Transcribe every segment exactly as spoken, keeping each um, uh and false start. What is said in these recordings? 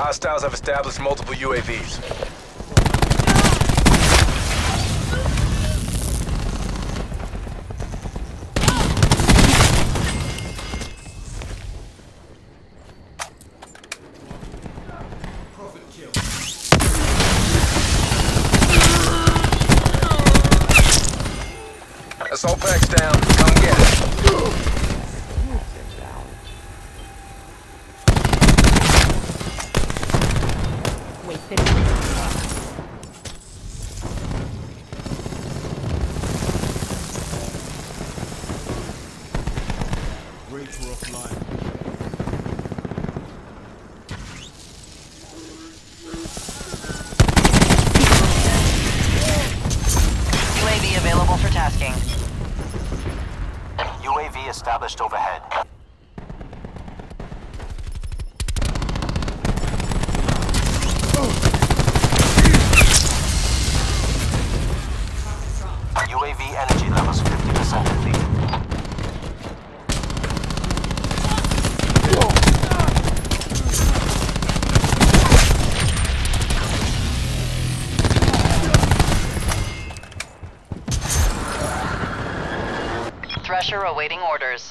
Hostiles have established multiple U A Vs. Assault pack's down. Come get it. Wasted. Brakes were offline. U A V available for tasking. U A V established overhead. U A V energy levels fifty percent depleted. Thresher awaiting orders.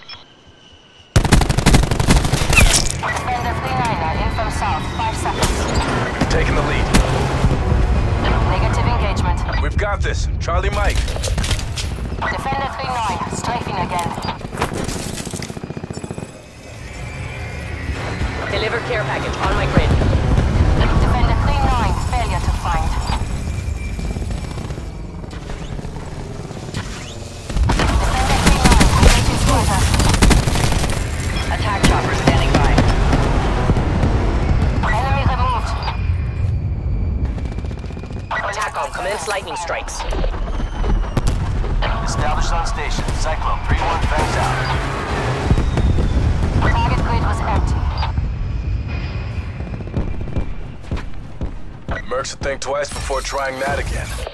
Defender three nine, in from south, five seconds. Taking the lead. Negative engagement. We've got this. Charlie Mike. Defender three nine, strafing again. Deliver care package on my grid. Defender three nine, failure to find. Defender three nine, engaging squatter. Attack chopper standing by. Enemy removed. TACOM, commence lightning strikes. Established on station. Cyclone three one fangs out. Target grid was empty. Mercs will think twice before trying that again.